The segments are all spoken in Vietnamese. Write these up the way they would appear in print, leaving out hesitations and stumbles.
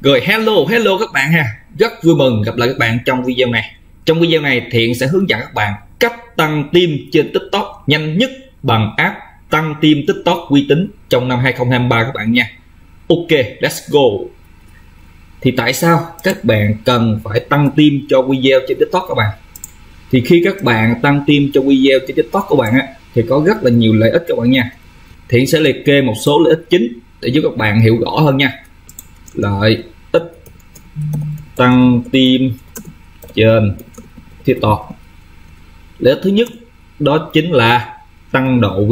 Rồi hello các bạn ha. Rất vui mừng gặp lại các bạn trong video này. Trong video này Thiện sẽ hướng dẫn các bạn cách tăng team trên TikTok nhanh nhất bằng app tăng team TikTok uy tín trong năm 2023 các bạn nha. Ok, let's go. Thì tại sao các bạn cần phải tăng team cho video trên TikTok các bạn? Thì khi các bạn tăng team cho video trên TikTok của bạn á, thì có rất là nhiều lợi ích các bạn nha. Thiện sẽ liệt kê một số lợi ích chính để giúp các bạn hiểu rõ hơn nha. Lợi ích tăng team trên TikTok. Lợi ích thứ nhất đó chính là tăng độ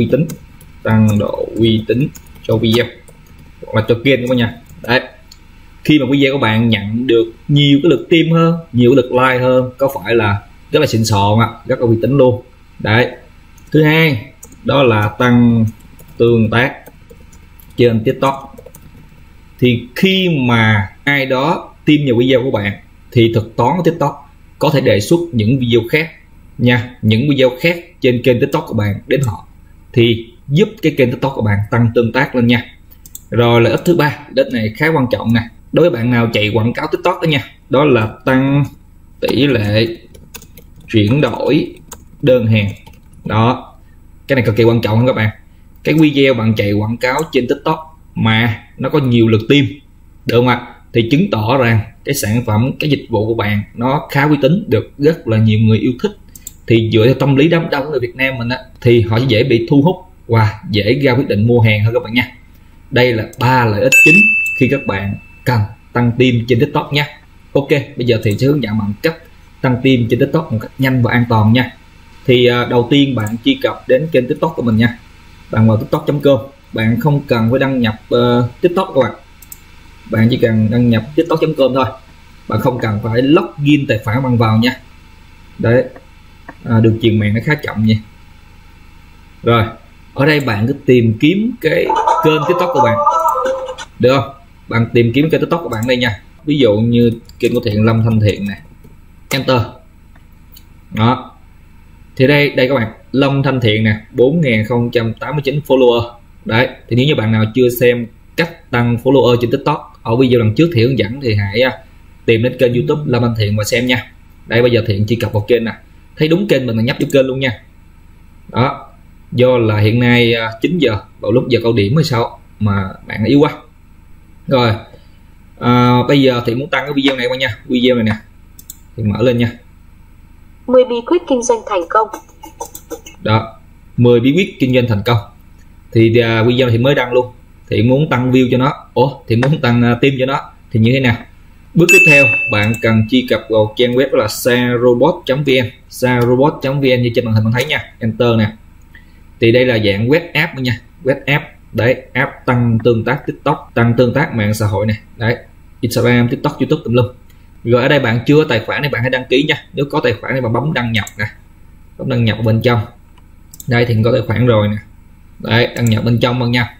uy tín cho video hoặc là cho kênh các bạn nha. Đấy, khi mà video của bạn nhận được nhiều cái lượt tim hơn, nhiều cái lượt like hơn, có phải là rất là xịn sò ạ, rất là uy tín luôn. Đấy, thứ hai đó là tăng tương tác trên TikTok. Thì khi mà ai đó tìm vào video của bạn thì thuật toán của TikTok có thể đề xuất những video khác nha, những video khác trên kênh TikTok của bạn đến họ, thì giúp cái kênh TikTok của bạn tăng tương tác lên nha. Rồi lợi ích thứ ba, lợi ích này khá quan trọng nè, đối với bạn nào chạy quảng cáo TikTok đó nha, đó là tăng tỷ lệ chuyển đổi đơn hàng. Đó, cái này cực kỳ quan trọng hơn các bạn. Cái video bạn chạy quảng cáo trên TikTok mà nó có nhiều lượt tim, được không ạ? Thì chứng tỏ rằng cái sản phẩm, cái dịch vụ của bạn nó khá uy tín, được rất là nhiều người yêu thích. Thì dựa theo tâm lý đám đông người Việt Nam mình á, thì họ sẽ dễ bị thu hút và dễ ra quyết định mua hàng hơn các bạn nha. Đây là 3 lợi ích chính khi các bạn cần tăng team trên TikTok nha. Ok, bây giờ thì sẽ hướng dẫn bạn cách tăng team trên TikTok một cách nhanh và an toàn nha. Thì đầu tiên bạn truy cập đến kênh TikTok của mình nha. Bạn vào tiktok.com, bạn không cần phải đăng nhập TikTok các bạn. Bạn chỉ cần đăng nhập tiktok.com thôi. Bạn không cần phải login tài khoản bạn vào nha. Đấy, đường truyền mạng nó khá chậm nha. Rồi, ở đây bạn cứ tìm kiếm cái kênh TikTok của bạn, được không? Bạn tìm kiếm kênh TikTok của bạn đây nha. Ví dụ như kênh của Thiện, Lâm Thanh Thiện nè, enter. Đó, thì đây các bạn, Lâm Thanh Thiện nè, 4089 follower. Đấy, thì nếu như bạn nào chưa xem cách tăng follower trên TikTok ở video lần trước thì hướng dẫn, thì hãy tìm đến kênh YouTube Lâm Thanh Thiện và xem nha. Đây, bây giờ Thiện truy cập vào kênh nè, thấy đúng kênh mình là nhấp vô kênh luôn nha. Đó, do là hiện nay 9 giờ vào lúc giờ cao điểm hay sao mà bạn yếu quá. Rồi, bây giờ thì muốn tăng cái video này qua nha. Video này nè, thì mở lên nha. 10 bí quyết kinh doanh thành công. Đó, 10 bí quyết kinh doanh thành công. Thì video này thì mới đăng luôn. Thì muốn tăng view cho nó, thì muốn tăng team cho nó thì như thế nào? Bước tiếp theo bạn cần truy cập vào trang web là sarobot.vn, sarobot.vn như trên màn hình bạn thấy nha. Enter nè. Thì đây là dạng web app nha, web app. Đấy, app tăng tương tác TikTok, tăng tương tác mạng xã hội này. Đấy, Instagram, TikTok, YouTube tùm lum. Rồi ở đây bạn chưa có tài khoản thì bạn hãy đăng ký nha. Nếu có tài khoản thì bạn bấm đăng nhập nè, bấm đăng nhập ở bên trong. Đây thì có tài khoản rồi nè. Đấy, đăng nhập bên trong bạn nha.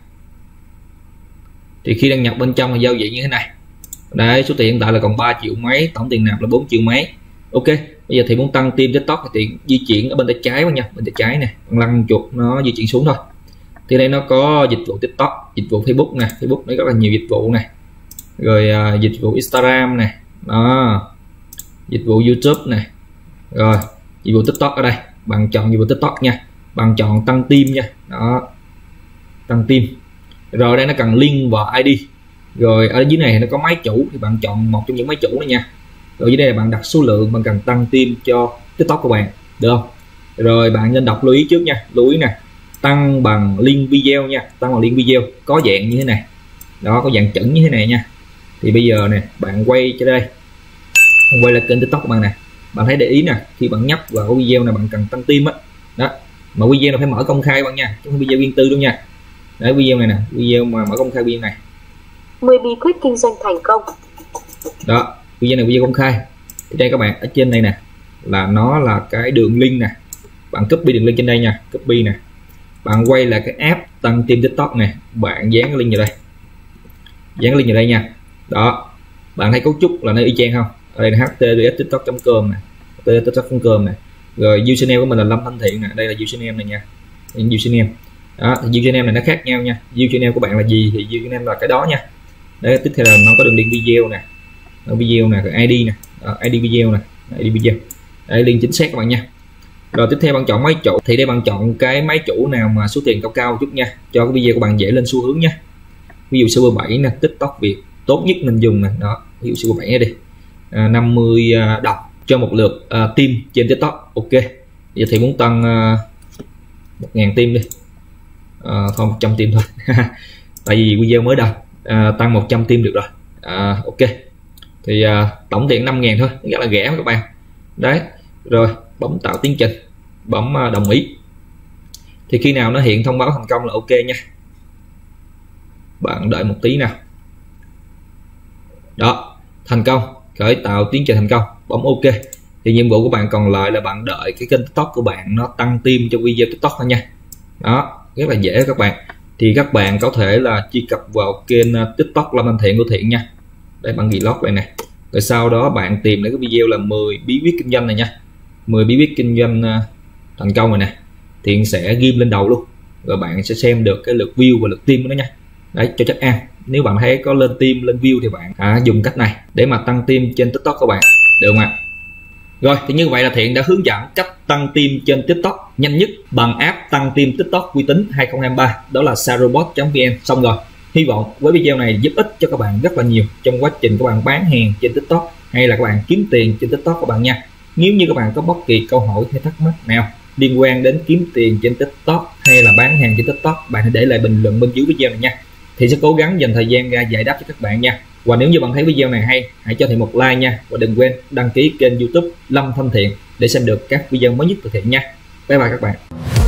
Thì khi đăng nhập bên trong thì giao diện như thế này. Đấy, số tiền hiện tại là còn 3 triệu mấy, tổng tiền nạp là 4 triệu mấy. Ok, bây giờ thì muốn tăng team TikTok thì di chuyển ở bên tay trái nha, bên tay trái nè, lăn chuột nó di chuyển xuống thôi. Thì đây nó có dịch vụ TikTok, dịch vụ Facebook nè, Facebook nó rất là nhiều dịch vụ này. Rồi dịch vụ Instagram nè, đó, dịch vụ YouTube này, rồi dịch vụ TikTok ở đây. Bạn chọn dịch vụ TikTok nha, bạn chọn tăng team nha. Đó, tăng team. Rồi đây nó cần link vào ID. Rồi ở dưới này nó có máy chủ, thì bạn chọn một trong những máy chủ này nha. Rồi dưới đây là bạn đặt số lượng bạn cần tăng team cho TikTok của bạn, được không? Rồi bạn nên đọc lưu ý trước nha, lưu ý nè, tăng bằng link video nha, tăng bằng link video có dạng như thế này. Đó, có dạng chuẩn như thế này nha. Thì bây giờ nè, bạn quay cho đây, quay lại kênh TikTok của bạn nè. Bạn thấy để ý nè, khi bạn nhấp vào cái video này bạn cần tăng team á. Đó, mà video này phải mở công khai bạn nha, chứ không video riêng tư luôn nha. Đấy, video này nè, video mà mở công khai video này. 10 bí quyết kinh doanh thành công. Đó, video này video công khai. Thì đây các bạn, ở trên này nè là nó là cái đường link nè. Bạn copy đường link trên đây nha, copy nè. Bạn quay lại cái app tăng team TikTok nè, bạn dán cái link vào đây. Dán cái link vào đây nha. Đó, bạn thấy cấu trúc là nó y chang không? Ở đây là https://tiktok.com nè, tiktok.com nè. Rồi username của mình là Lâm Thanh Thiện nè, đây là username này nha. Username. Đó, thì username này nó khác nhau nha. Username của bạn là gì thì username là cái đó nha. Đấy, tiếp theo là nó có đường link video nè, video nè, ID nè, ID video nè, ID video. Đấy, link chính xác các bạn nha. Rồi tiếp theo bạn chọn máy chủ, thì đây bạn chọn cái máy chủ nào mà số tiền cao cao chút nha, cho cái video của bạn dễ lên xu hướng nha. Ví dụ server 7 nè, TikTok Việt tốt nhất mình dùng nè, đó, ví dụ server 7 này đi, 50 đồng cho một lượt team trên TikTok. Ok, giờ thì muốn tăng 1.000 team đi, thôi 100 team thôi tại vì video mới đầu, tăng 100 team được rồi. Ok, thì tổng tiền 5.000 thôi, rất là rẻ các bạn. Đấy, rồi bấm tạo tiến trình, bấm đồng ý, thì khi nào nó hiện thông báo thành công là ok nha. Bạn đợi một tí nào. Đó, thành công, khởi tạo tiến trình thành công, bấm ok. Thì nhiệm vụ của bạn còn lại là bạn đợi cái kênh TikTok của bạn nó tăng tim cho video TikTok thôi nha. Đó, rất là dễ các bạn. Thì các bạn có thể là truy cập vào kênh TikTok Lâm Anh Thiện của Thiện nha. Đây, bạn ghi lót đây này. Rồi sau đó bạn tìm lấy cái video là 10 bí quyết kinh doanh này nha, 10 bí quyết kinh doanh thành công rồi nè. Thiện sẽ ghim lên đầu luôn, rồi bạn sẽ xem được cái lượt view và lượt tim của nó nha. Đấy, cho chắc ăn. Nếu bạn thấy có lên tim lên view thì bạn dùng cách này để mà tăng tim trên TikTok của bạn, được không ạ? Rồi, thì như vậy là Thiện đã hướng dẫn cách tăng tim trên TikTok nhanh nhất bằng app tăng tim TikTok uy tín 2023, đó là sarobot.vn. Xong rồi. Hy vọng với video này giúp ích cho các bạn rất là nhiều trong quá trình các bạn bán hàng trên TikTok hay là các bạn kiếm tiền trên TikTok các bạn nha. Nếu như các bạn có bất kỳ câu hỏi hay thắc mắc nào liên quan đến kiếm tiền trên TikTok hay là bán hàng trên TikTok, bạn hãy để lại bình luận bên dưới video này nha. Thì sẽ cố gắng dành thời gian ra giải đáp cho các bạn nha. Và nếu như bạn thấy video này hay, hãy cho Thiện một like nha. Và đừng quên đăng ký kênh YouTube Lâm Thanh Thiện để xem được các video mới nhất từ Thiện nha. Bye bye các bạn.